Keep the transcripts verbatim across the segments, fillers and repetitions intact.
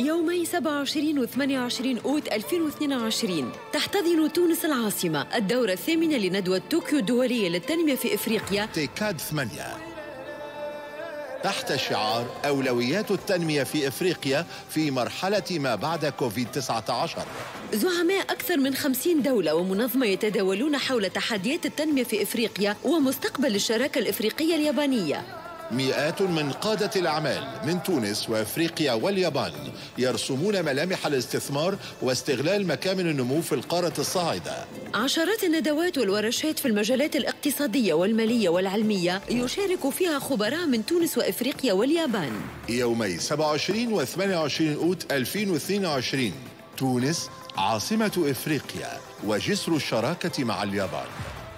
يومي سبعة وعشرين و ثمانية وعشرين أوت ألفين واثنين وعشرين تحتضن تونس العاصمة الدورة الثامنة لندوة طوكيو الدولية للتنمية في إفريقيا تيكاد ثمانية تحت شعار أولويات التنمية في إفريقيا في مرحلة ما بعد كوفيد تسعة عشر. زعماء أكثر من خمسين دولة ومنظمة يتداولون حول تحديات التنمية في إفريقيا ومستقبل الشراكة الإفريقية اليابانية. مئات من قادة الأعمال من تونس وأفريقيا واليابان يرسمون ملامح الاستثمار واستغلال مكامن النمو في القارة الصاعدة. عشرات الندوات والورشات في المجالات الاقتصادية والمالية والعلمية يشارك فيها خبراء من تونس وأفريقيا واليابان. يومي سبعة وعشرين و ثمانية وعشرين أوت ألفين واثنين وعشرين تونس عاصمة إفريقيا وجسر الشراكة مع اليابان.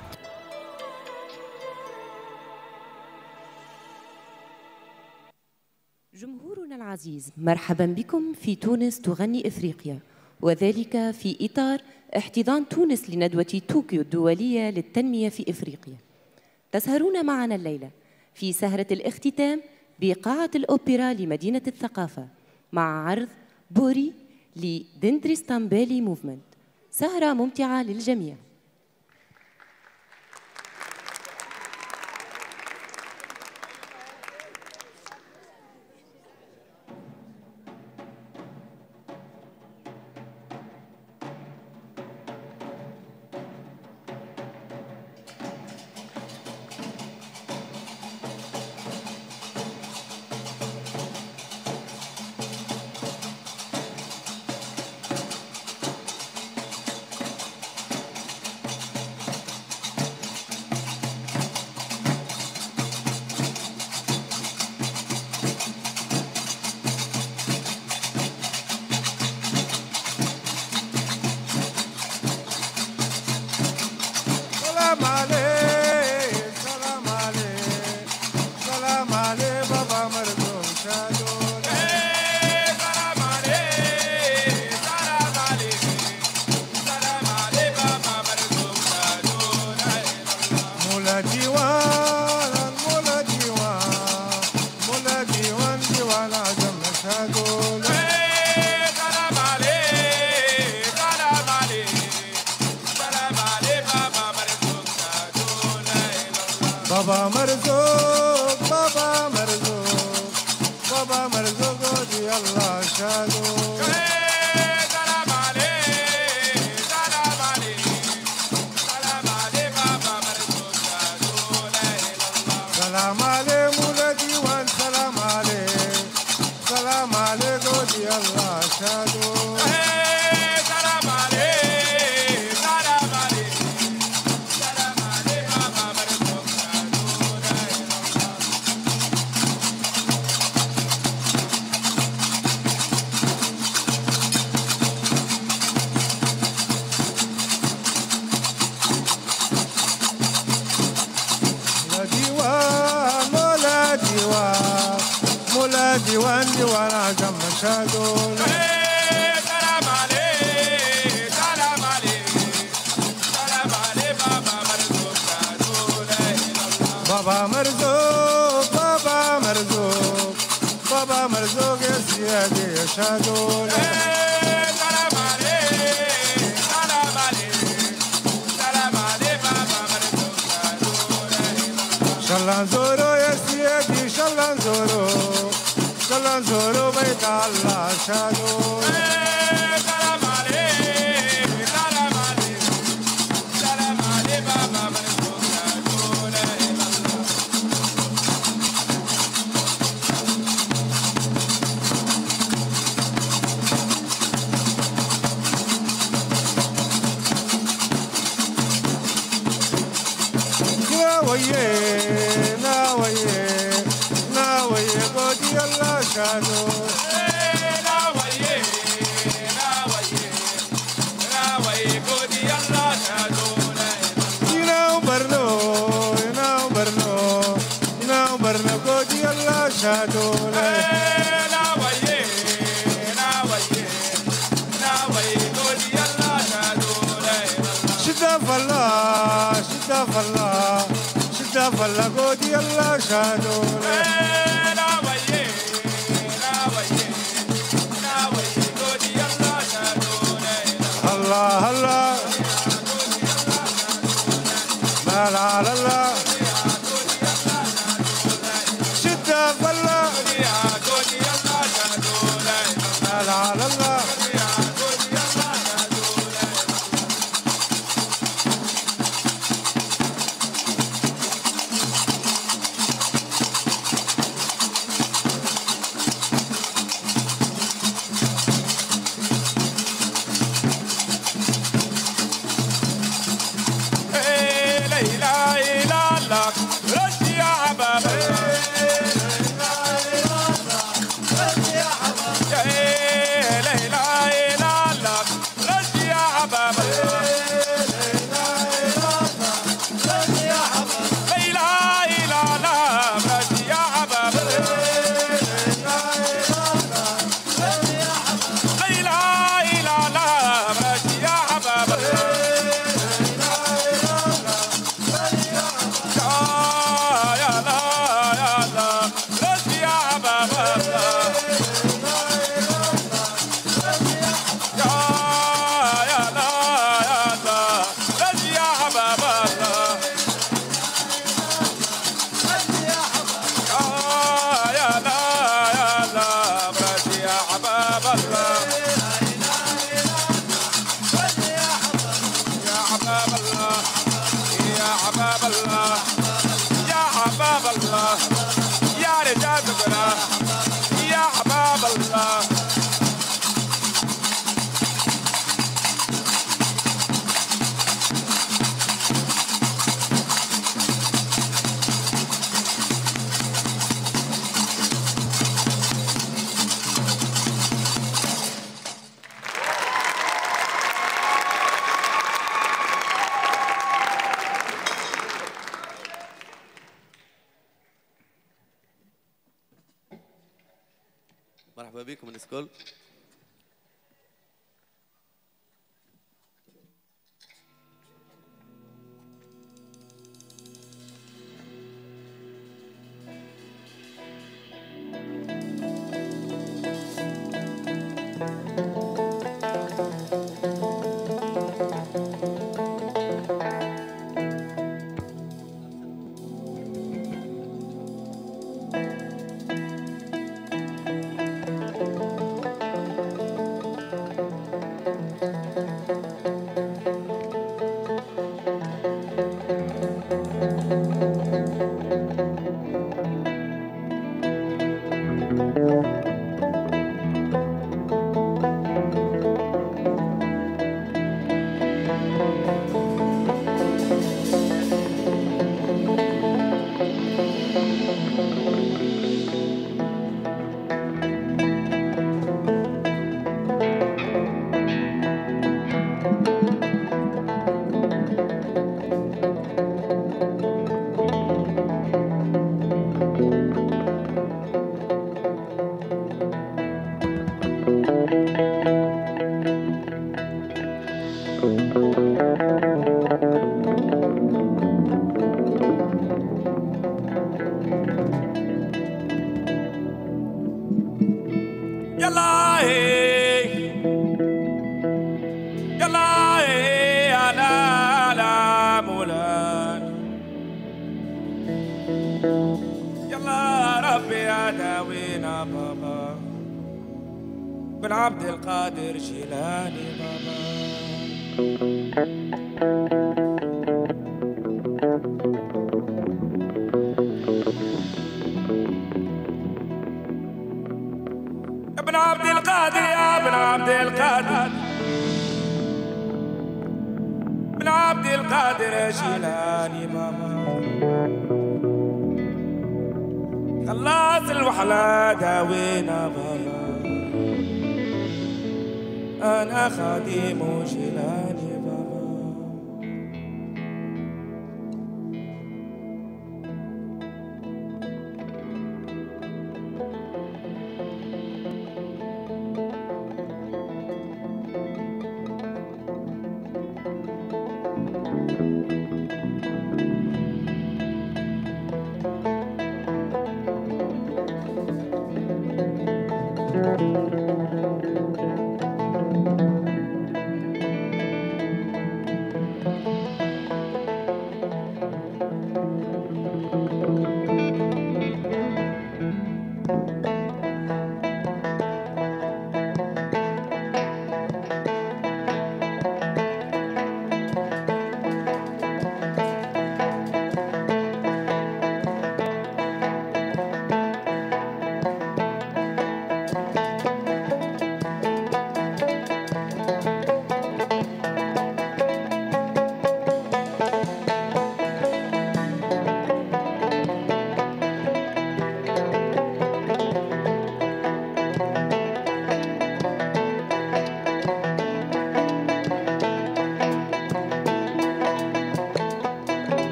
جمهورنا العزيز، مرحبا بكم في تونس تغني إفريقيا، وذلك في إطار احتضان تونس لندوة طوكيو الدولية للتنمية في إفريقيا. تسهرون معنا الليلة في سهرة الاختتام بقاعة الأوبرا لمدينة الثقافة مع عرض بوري لدندرستامبالي موفمنت، سهرة ممتعة للجميع. بابا مرزوق بابا مرزوق بابا مرزوق ودي الله شادو. سلام عليك سلام عليك سلام عليك بابا مرزوق شادو لا اله الا الله. سلام عليك ولدي وان سلام عليك سلام عليك ودي الله شادو. ديوان ديوان عجم مشاغول. سلام عليك سلام عليك سلام عليك بابا مرزوق شادو لا اله الا الله. بابا مرزوق بابا مرزوق بابا مرزوق يا سيدي يا شادو. سلام عليك سلام عليك سلام عليك بابا مرزوق شادو لا اله الا الله. شلا نزورو يا سيدي شلا نزورو شلا نزورو بيت الله شادو. سلام عليك سلام عليك سلام عليك بابا مرزوق شادو لا اله الا الله. يا ويه نا ويه نا ويه قدي الله شادو. نا ويه نا ويه نا ويه قدي الله شادو لا اله الا الله. نا برنو نا برنو نا برنو قدي الله شادو لا نا ويه نا ويه نا ويه قدي الله شادو لا اله الا الله. شدا فلا شدا فلا شدا فلا قدي الله شادو لا لا ويه لا ويه لا ويه الله الله لا لا لا لا شدة فلا لا لا لا لا مرحبا بكم الناس الكل. بن عبد القادر جيلاني بابا ابن عبد القادر يا ابن عبد القادر ابن عبد القادر جيلاني بابا خلاص الوحلة داوينا بابا أنا خادم جيلاني بابا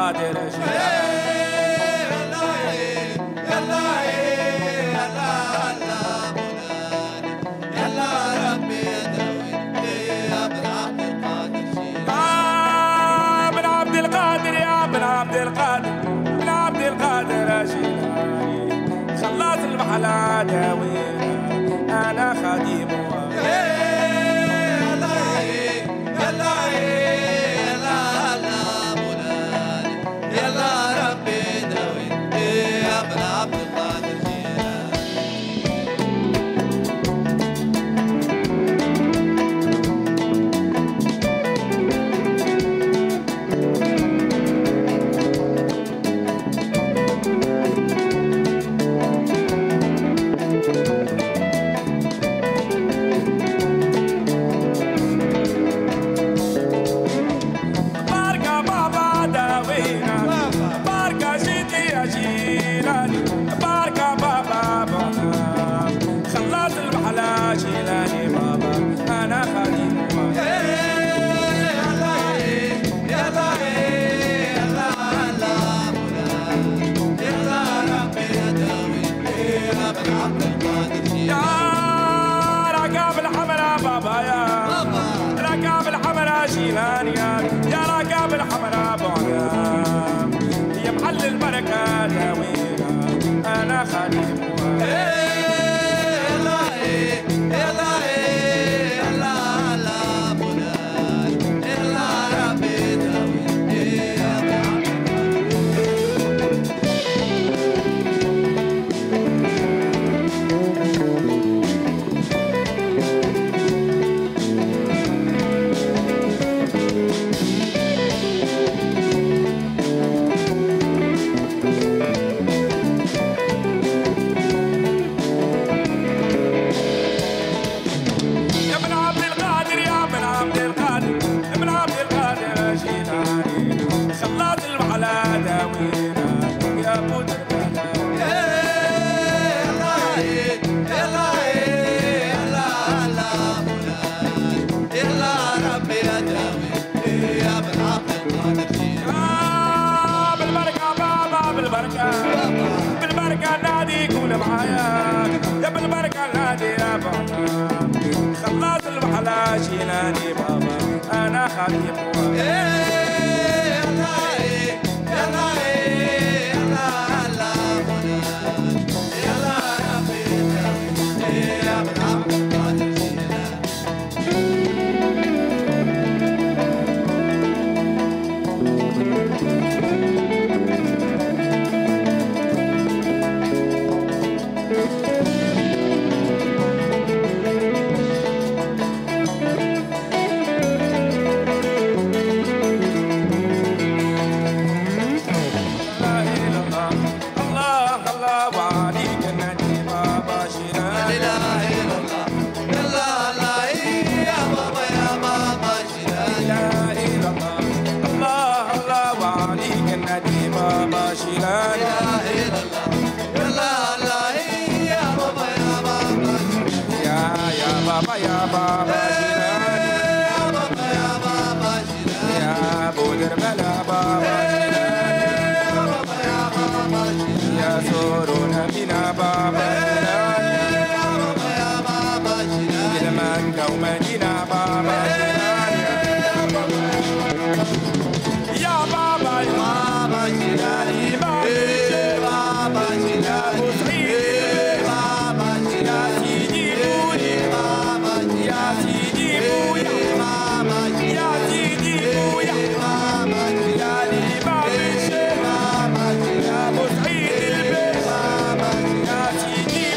القادر عبد القادر بن عبد القادر جيلاني خلاص المحلى داوينا انا خديمه يا رقاب الحمراء بعنا يا محل البركة داوينا أنا خليل بالبركة نادي كون معايا يا بالبركة نادي يا بابا خلاص المحلى شيلاني بابا أنا خليل يا بابا يا بابا يا بابا يا بودر بلا بابا يا بابا يا بابا يا سورنا بنا بابا يا بابا يا بابا لمن كومدينا بابا يا بابا يا بابا يا بابا يا سيدي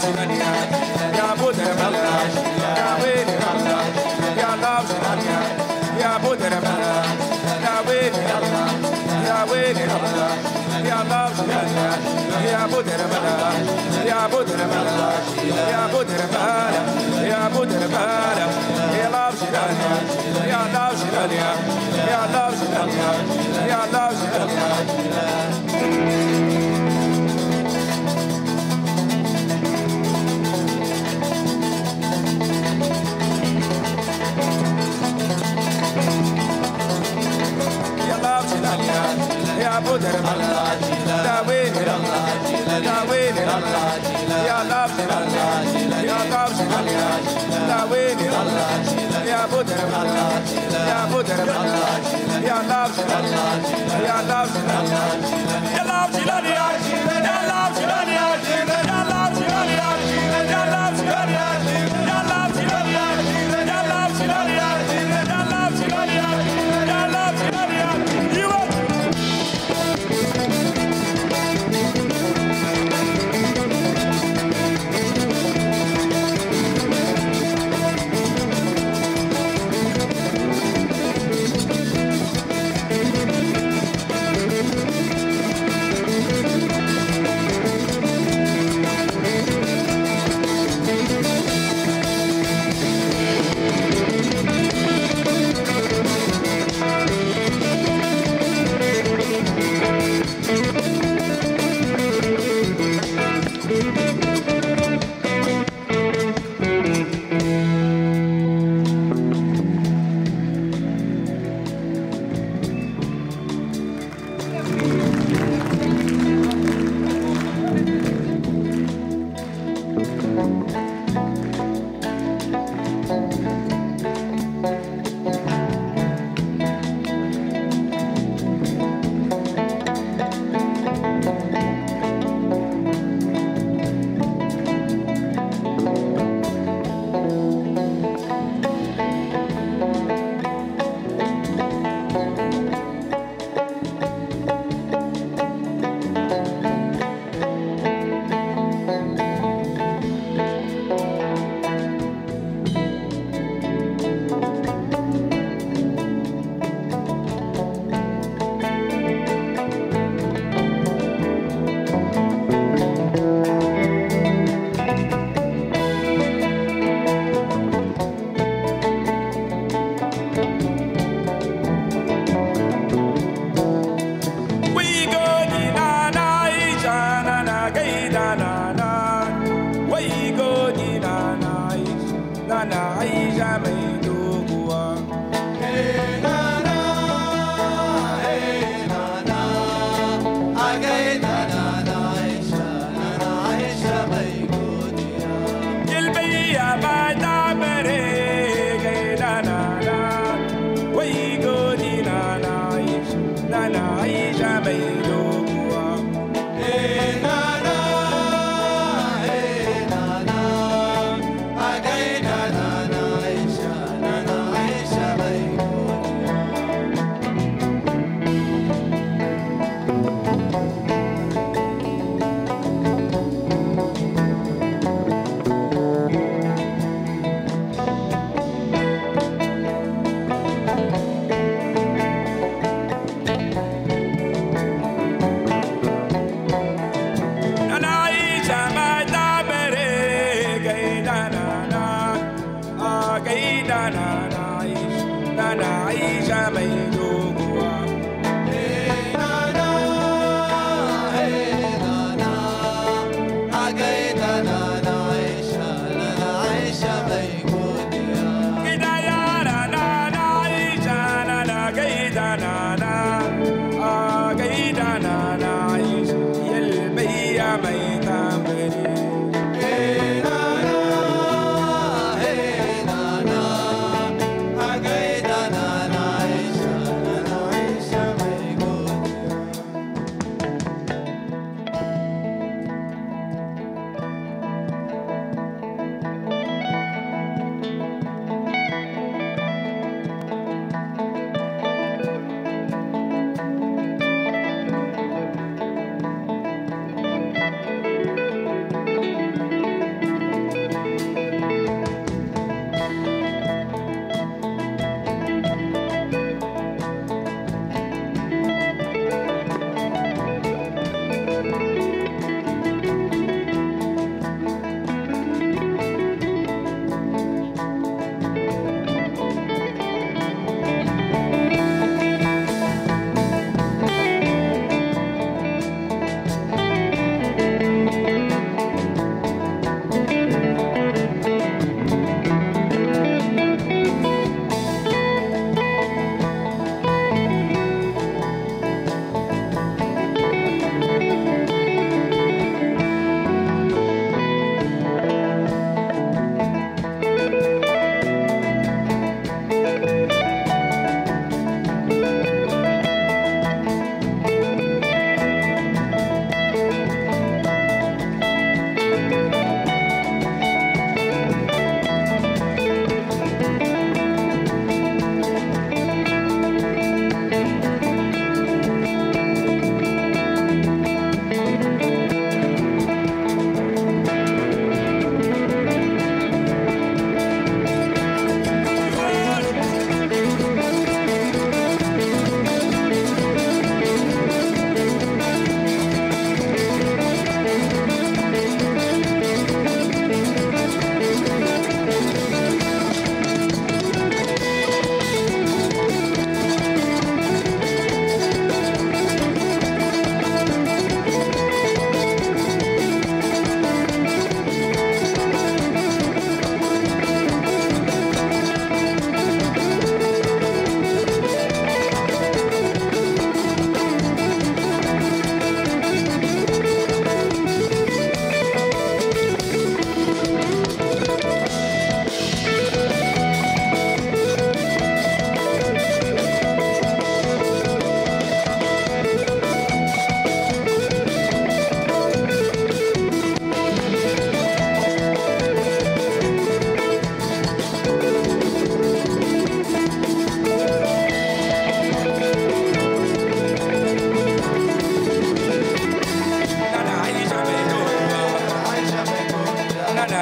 شلانيا يا بدر بلا يا ويلي الله يا الله شلانيا يا بدر بلا يا ويلي الله يا ويلي الله يا الله شلانيا يا بدر بلا يا بدر بلا يا بدر بلا يا بدر بلا يا الله شلانيا يا الله شلانيا يا الله شلانيا يا الله شلانيا يا بدر الله يا ويلي الله يا ويلي الله يا الله يا الله يا ويلي الله يا بدر الله يا بدر الله يا الله يا الله يا الله شلاني يا الله شلاني يا الله شلاني يا الله شلاني يا الله شلاني يا الله شلاني يا الله شلاني يا الله شلاني يا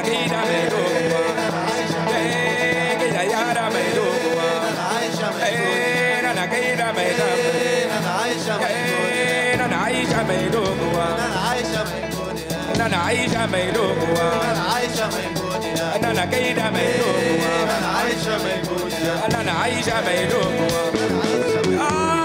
كيدا ميدوكوا كيدا يارا ميدوكوا أنا كيدا ميدوكوا أنا عايشة ميدوكوا أنا عايشة ميدوكوا أنا كيدا ميدوكوا أنا عايشة ميدوكوا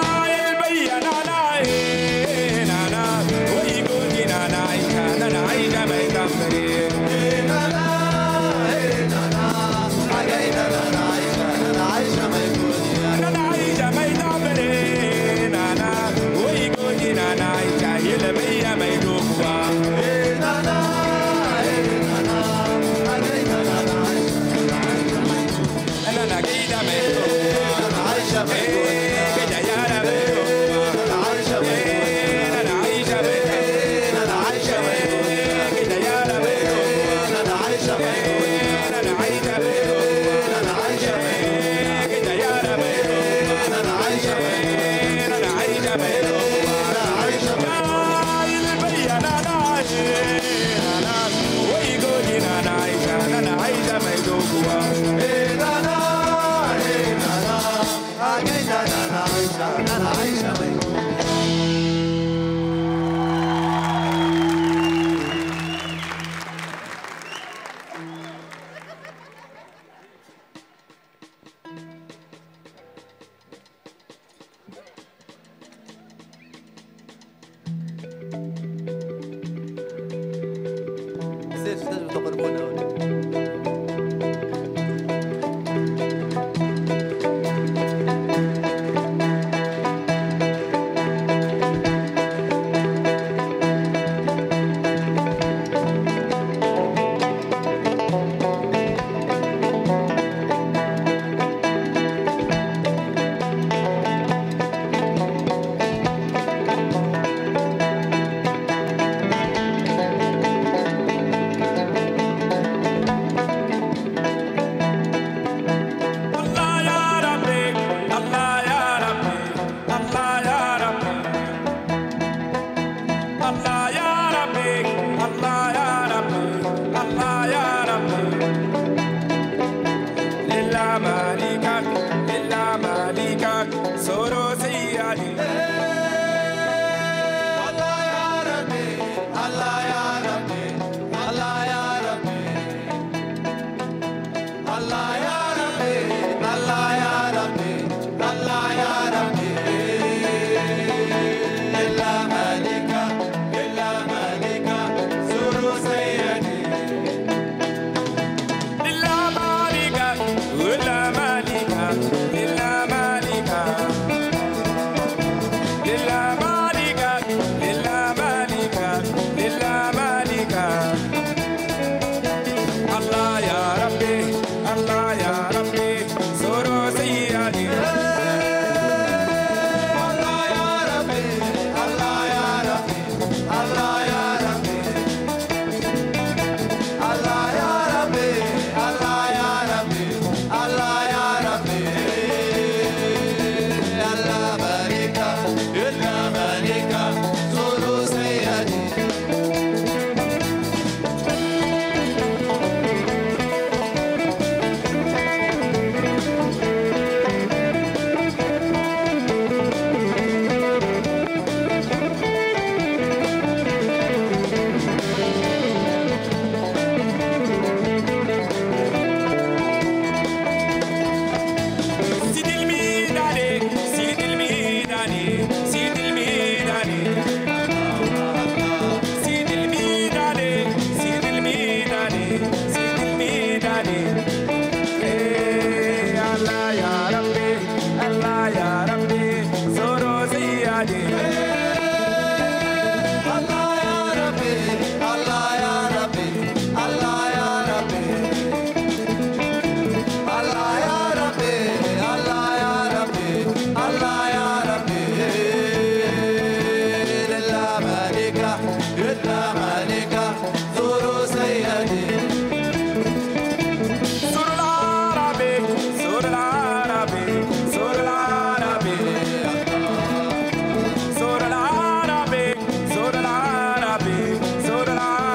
Sura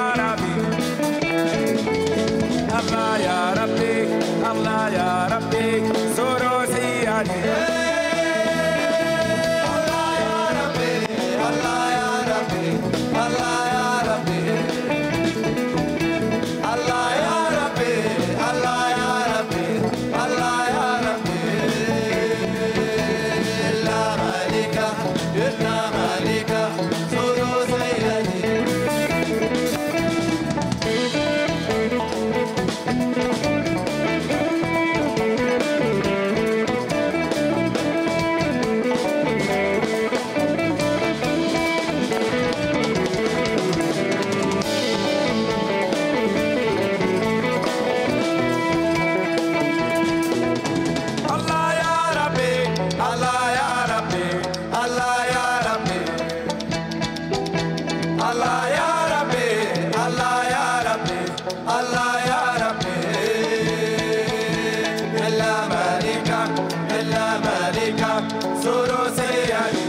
الله يا ربي إلا ملكك إلا ملكك زوروا سيدي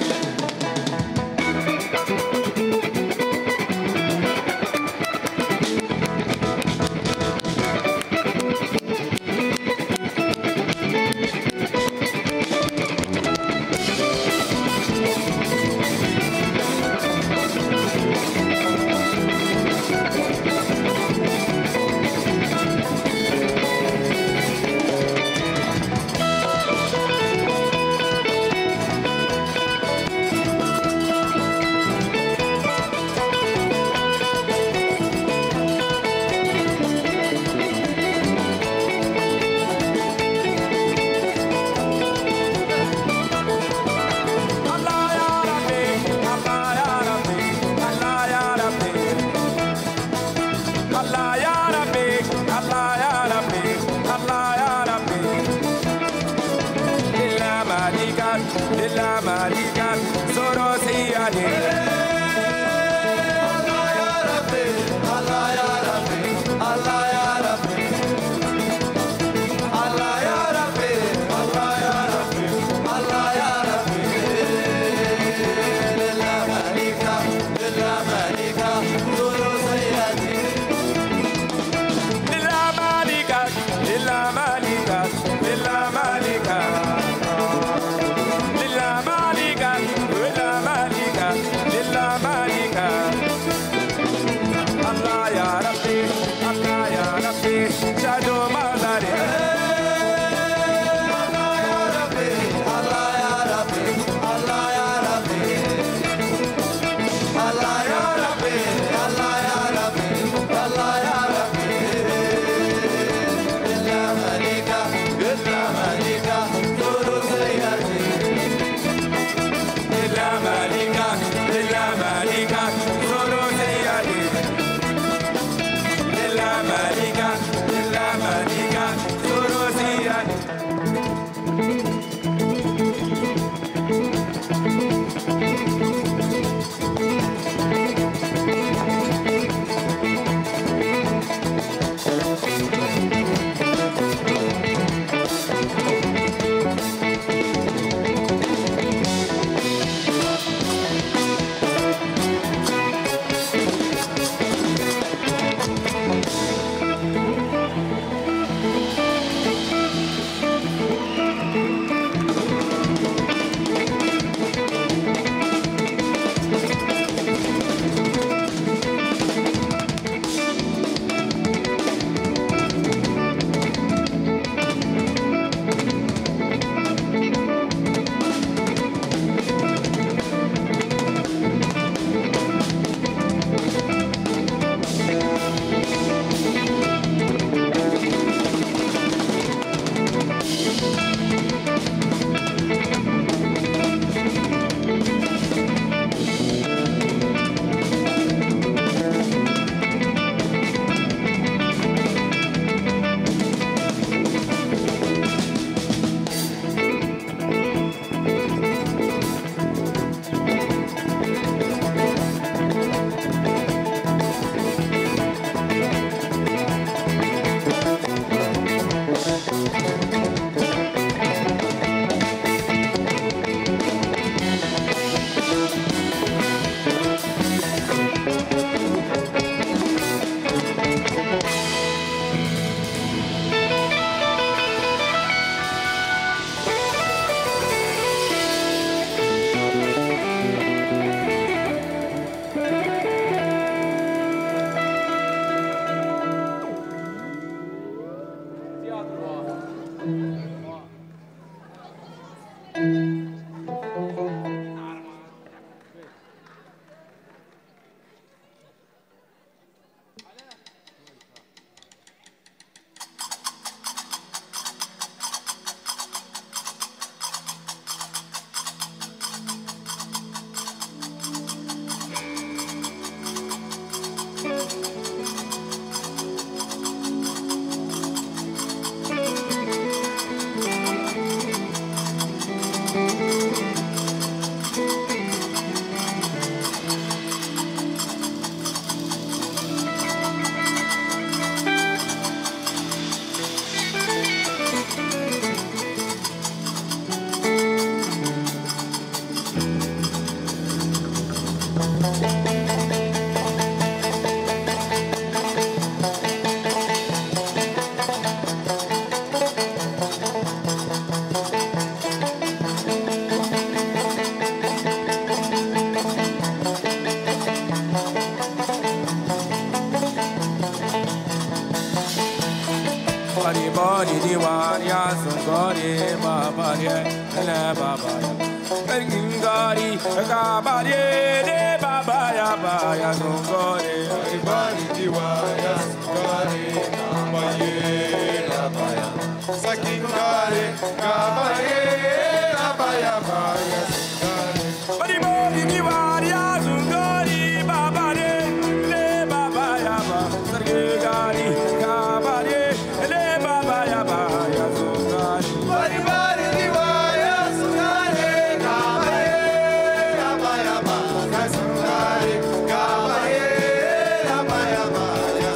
bari bari diwan ya sungari babari le babaya gari kabari le babaya baya sungari bari diwan ya sungari babaya le babaya sakingari kabari le babaya baya sungari bari bari diwan ya sungari babari le babaya ba sargari kabari le babaya baya sungari bari bari diwan ya sungari kabari le babaya baya sungari kabari le babaya baya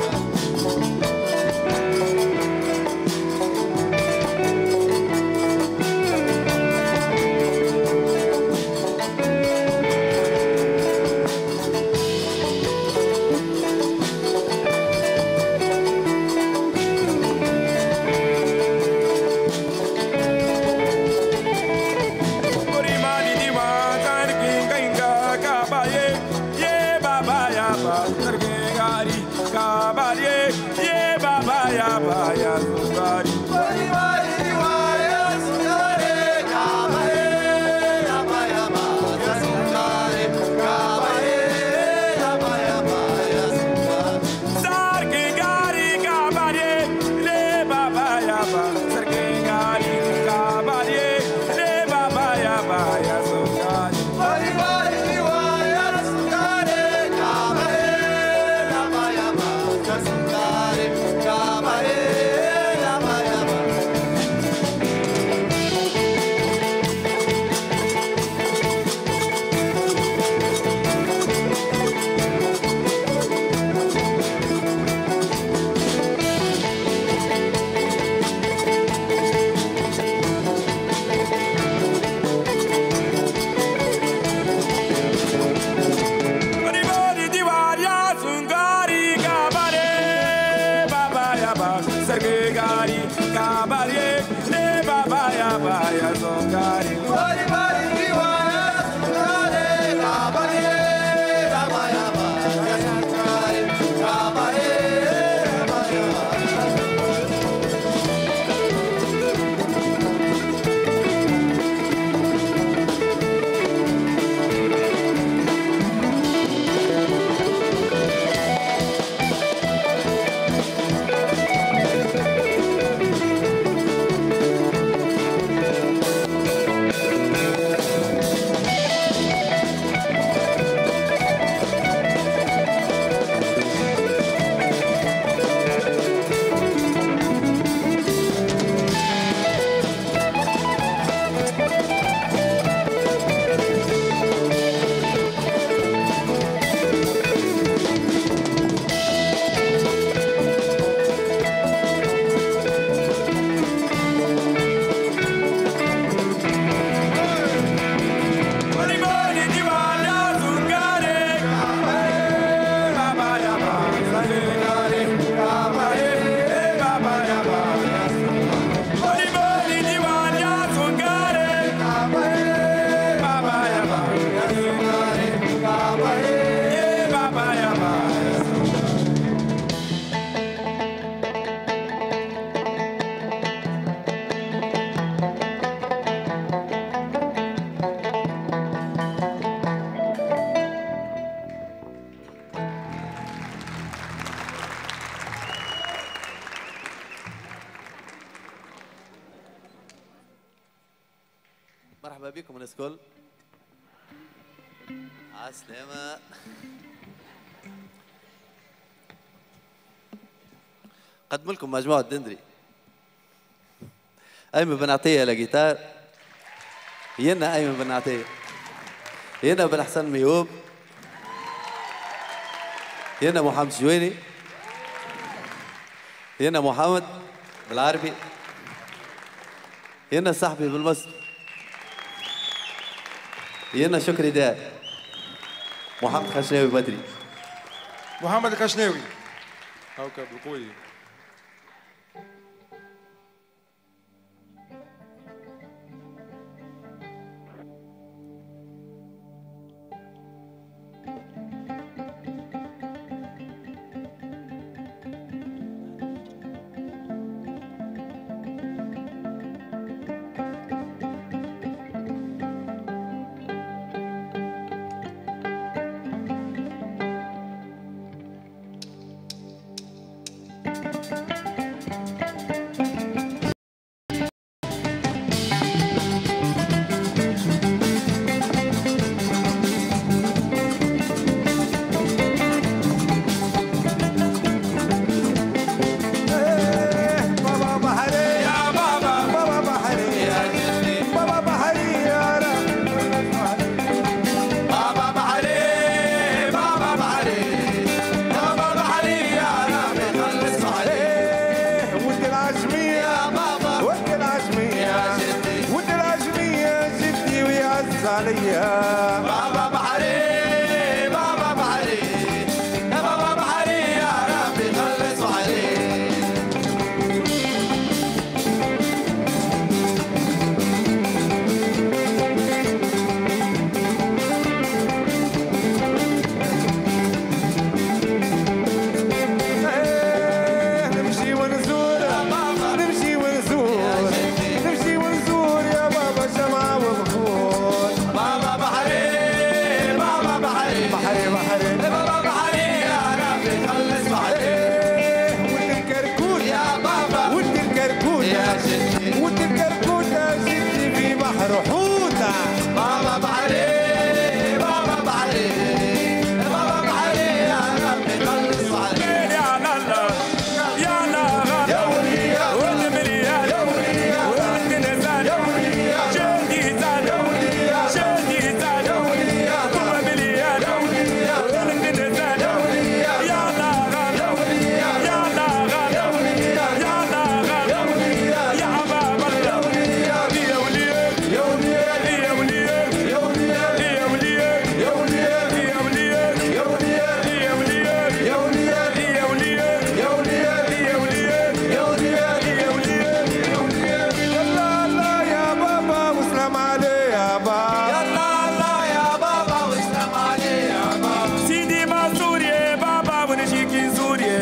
مرحبا بكم الناس الكل. عالسلامة. قدم لكم مجموعة دندري. أيمن بن عطية لجيتار. ينا أيمن بن عطية. ينا بن حسن ميوب. ينا محمد جويني. ينا محمد بالعربي. ينا صاحبي بالمصري. ينا شكري داء. محمد خشناوي بدري. محمد خشناوي. هاكا بالقوي.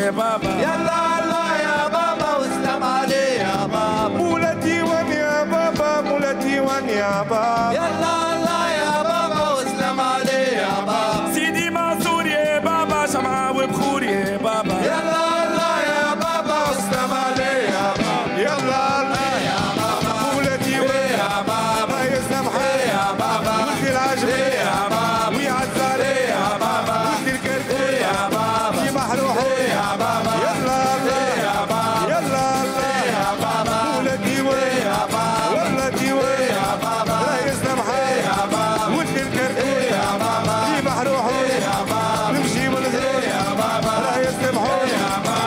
يا بابا يلا الله يا بابا واسلم عليه يا بابا مولا الديوان يا بابا مولا الديوان يا بابا يلا الله يا بابا واسلم عليه يا بابا سيدي منصور يا بابا شمعة وبخور يا بابا يلا الله يا بابا واسلم عليه يا بابا يلا الله يا بابا مولا الديوان يا بابا يسلم حالي يا بابا ولدي العجب يا بابا ويعزر يا بابا ولدي الكركور يا بابا في محروحه يا بابا يلا الله يا بابا يلا الله يا بابا مولا الديوان يا بابا والله الديوان يا بابا لا يسلم حالي يا بابا ولدي الكركور يا بابا في محروحه يا بابا نمشي ونزور يا بابا لا يسلمحوا يا بابا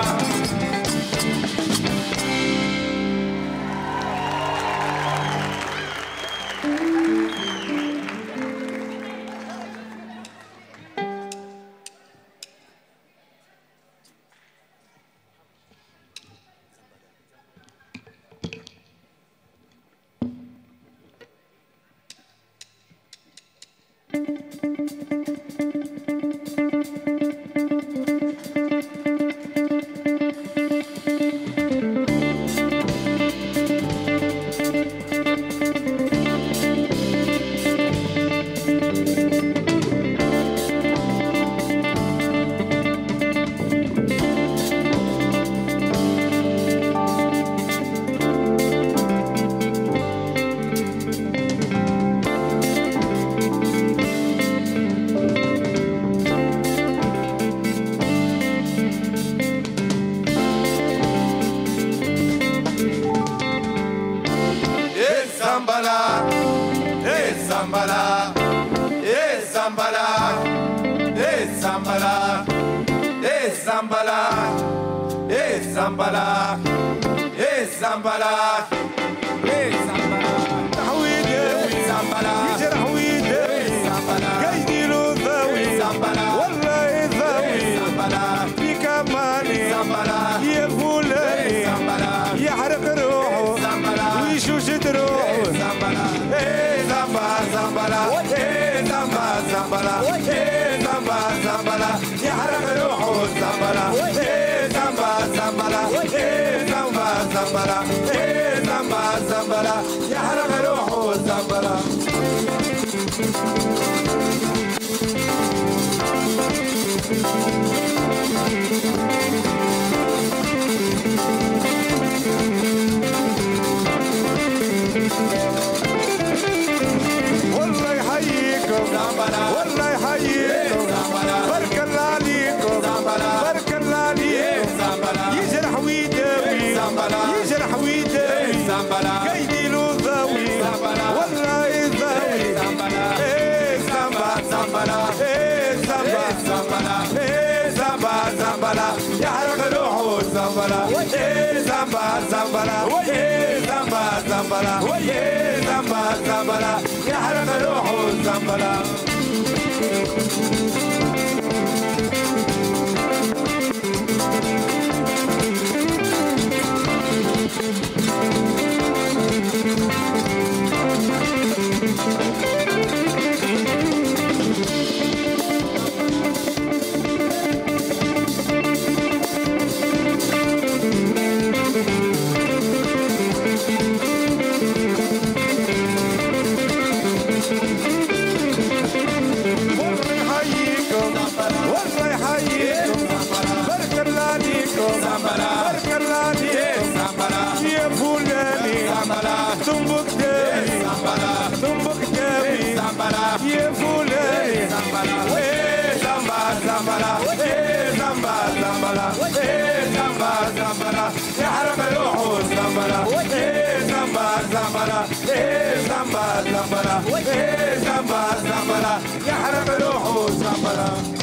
Zambala, eh Zambala, eh Zambala, eh Zambala, eh Zambala, eh Zambala, eh Zambala, eh Zambala, تحويده Zambala, يجرح ويده Zambala, يديروا ذاوي Zambala, والله يذاوي Zambala, في كماني Zambala, يا الفلاني Zambala, يحرق روحه Zambala, ويشوشد روحه Zambala, eh Zamba, Zambala, eh Zamba, Zambala, eh Zamba, Zambala, يحرق روحه Zambala, eh Zamba, Zambala, eh Zamba, Zambala, eh Zamba, Zambala, يحرق روحه Zambala. والله يحييكم والله يحييكم بارك الله عليكم بارك الله عليكم يجرح ويداوي يجرح ويداوي قايدي له ذاوي والله يذاوي ايه زمبا زمبلا ايه زمبا زمبلا ايه زمبا زمبلا يحرق روحه زمبلا ايه زمبا زمبلا ايه زمبا زمبلا ايه زمبا زمبلا يحرق روحه زمبلا يحرق روحه زمبلا ايه زمبا زمبلا ايه زمبا زمبلا ايه زمبا زمبلا يحرق روحه زمبلا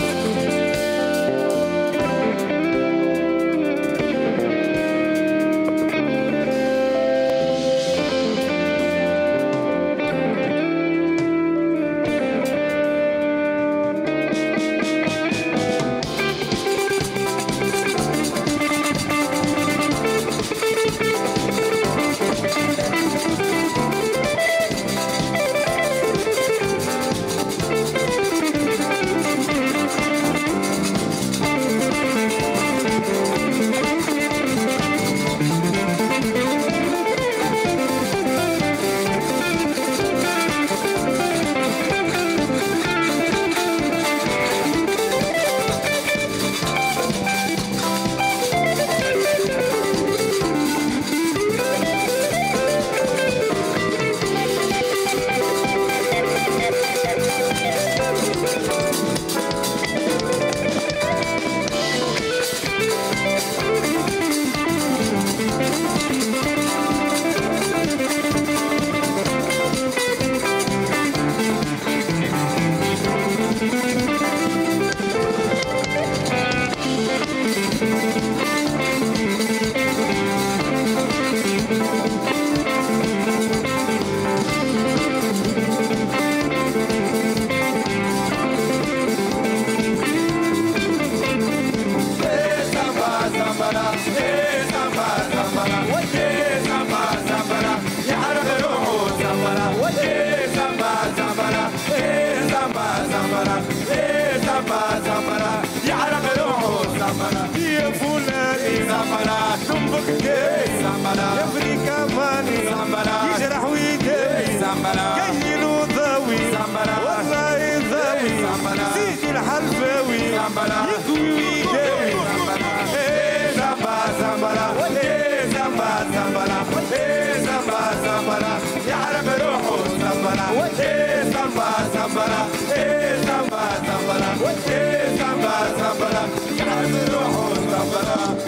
يا فلاني دمك كيف يفري كماني يجرح ويداوي كاين وضاوي والله يضاوي سيدي الحرفاوي يكوي ويداوي ايه زمبا زمبلا ايه زمبا زمبلا ايه زمبا زمبلا يعرف روحه زمبلا ايه زمبا زمبلا ايه زمبا زمبلا ايه زمبا زمبلا يعرف روحه زمبلا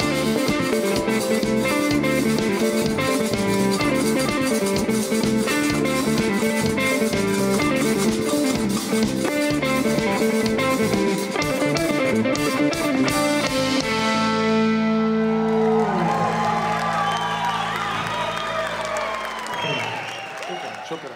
شكرا.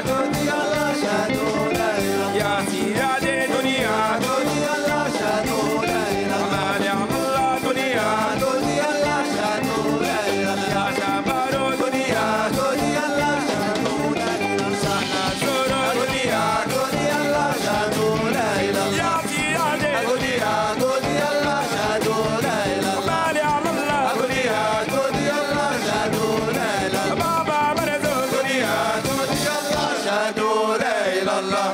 دودي الله شهدوا لا إله يا سيادة دنيا دودي الله شهدوا لا إله ما نعم الله دنيا دودي الله شهدوا لا إله يا شباب دنيا دودي الله شهدوا لا إله صحنا زور دنيا دودي الله شهدوا لا إله يا سيادة دنيا دودي الله شهدوا لا إله ما نعم الله دنيا دودي الله شهدوا لا إله بابا مرزو دنيا دودي الله شهدوا لا إله إلا الله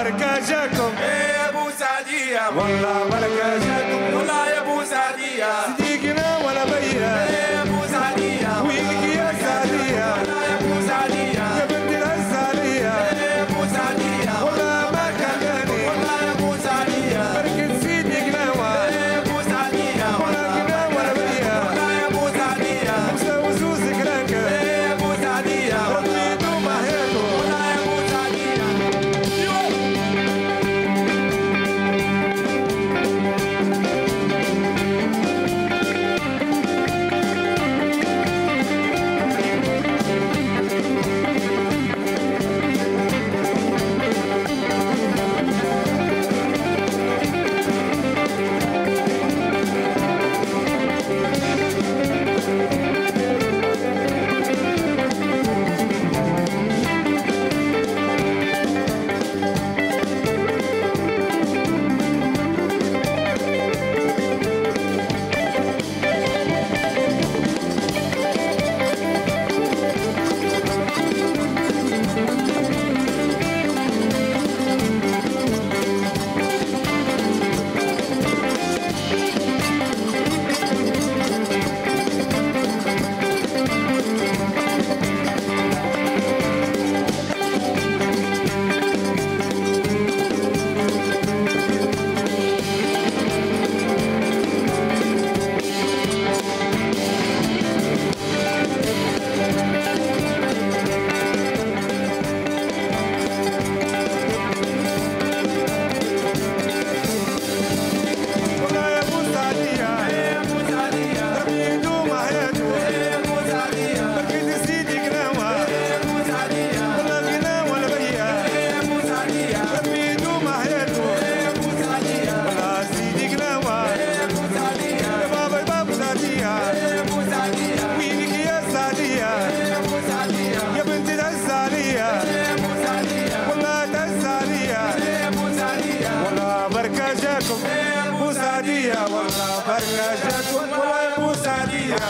بركة جاكم يا ابو سعدية والله بركة جاكم والله يا ابو سعدية صديقنا ولا بيا يا ابو سعدية وينك يا سعدية والله يا ابو سعدية يا بنت العسالية يا ابو سعدية والله ما كان غني والله يا ابو سعدية بركة سيدي قناوة يا ابو سعدية ولا قنا ولا بيا والله يا ابو سعدية خمسة وزوزك لك يا ابو سعدية ربي يدوم حياته والله يا ابو سعدية والله يا ابو سعدية يا ابو سعدية ربي يدوم حياته يا ابو سعدية بركة سيدي قناوة يا ابو سعدية والله غنا ولا بيا يا ابو سعدية ربي يدوم حياته يا ابو سعدية والله سيدي قناوة يا ابو سعدية يا بابا يا بابا سعدية يا ابو سعدية وينك يا سعدية يا ابو سعدية يا بنت العسالية يا ابو سعدية والله تعسالية يا ابو سعدية والله بركة جاكم يا ابو سعدية والله بركة جاكم والله يا ابو سعدية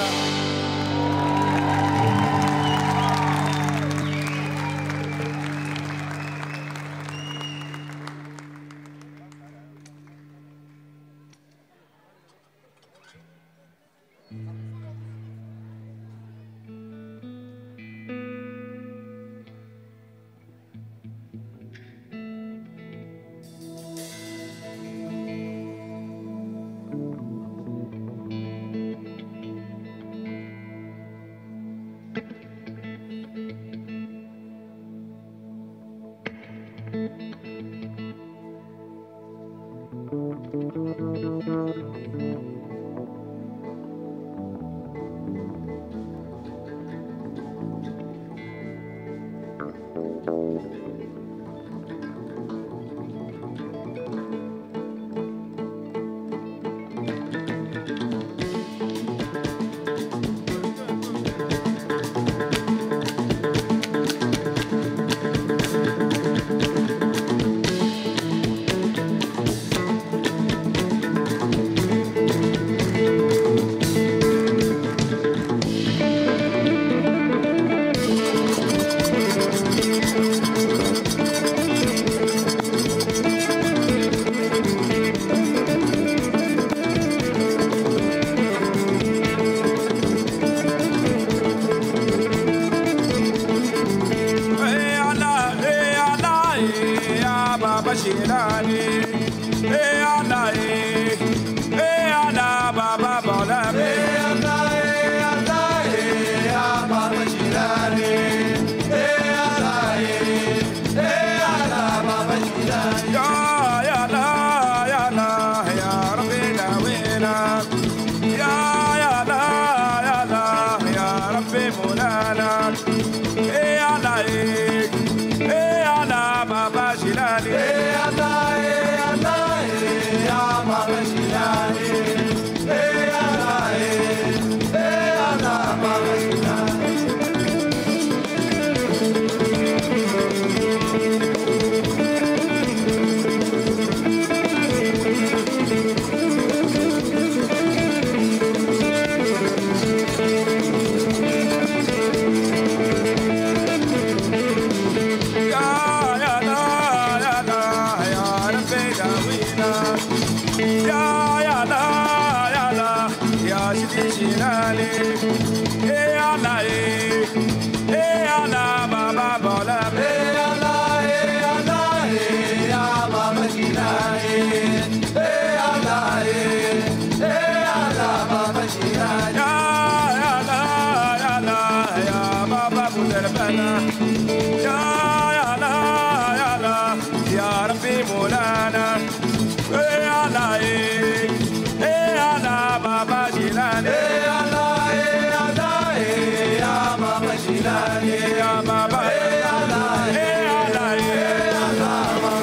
يا بابا يا الله يا الله يا الله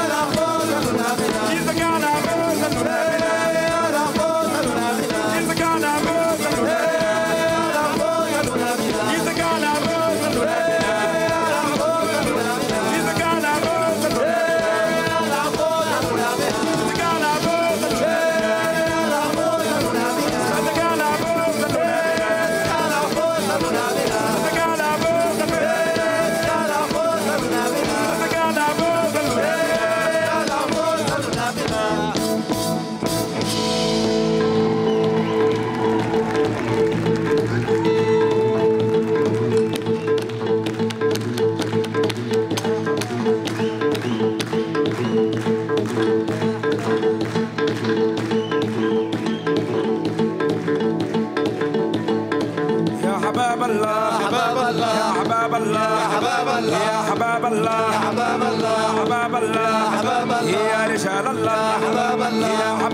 He's the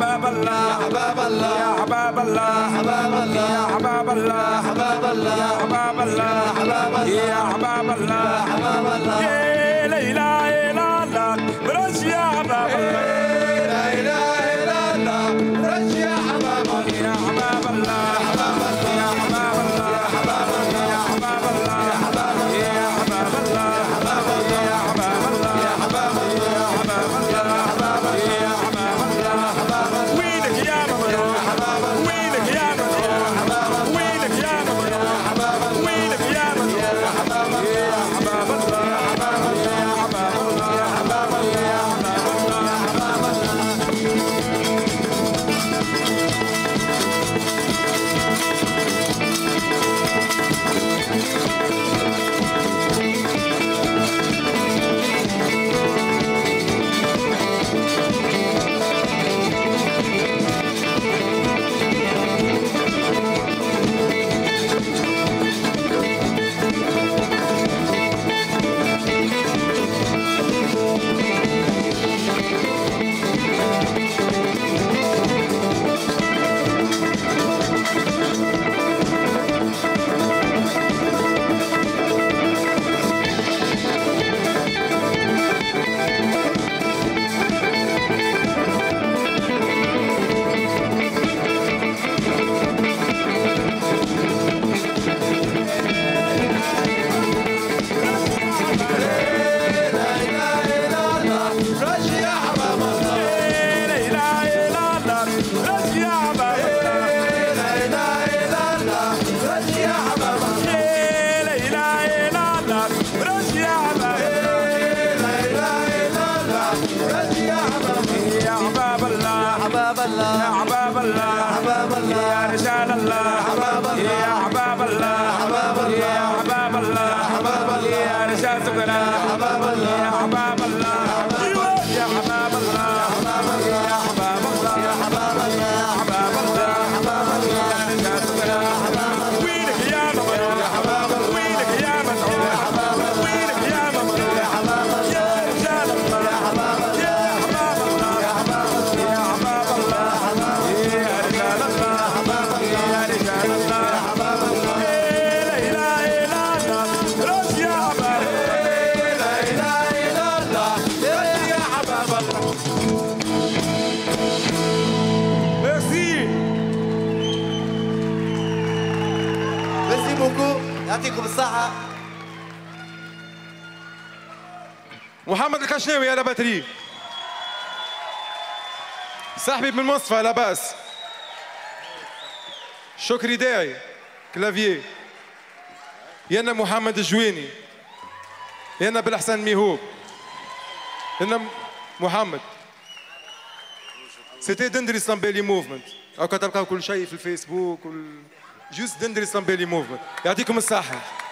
حباب الله يا حباب الله يا حباب الله يا حباب الله يا حباب الله يا حباب الله يا حباب الله يا حباب الله يا لا اله الا الله برش يا حباب الله لا اله الا الله برش يا حباب الله يا حباب الله يا حباب الله يا حباب الله يا حباب الله يا حباب الله يا حباب الله يا حباب الله يا حباب الله يا حباب الله يا حباب الله يا حباب الله يا حباب الله وينك يا حباب وينك يا حباب وينك يا حباب وينك يا حباب يا حباب الله يا حباب يا حباب الله يا حباب يا حباب الله يا حباب يعطيكم الصحة. محمد الخشناوي على باتري. صاحبي من مصفى لا بأس. شكري داعي كلافيي. يانا محمد الجويني. يانا بالحسن ميهوب. يانا محمد. سيتي دندري سامبيلي موفمنت. أو كتلقاو كل شيء في الفيسبوك وال... جوست دندري سامبيلي موفمنت. يعطيكم الصحة.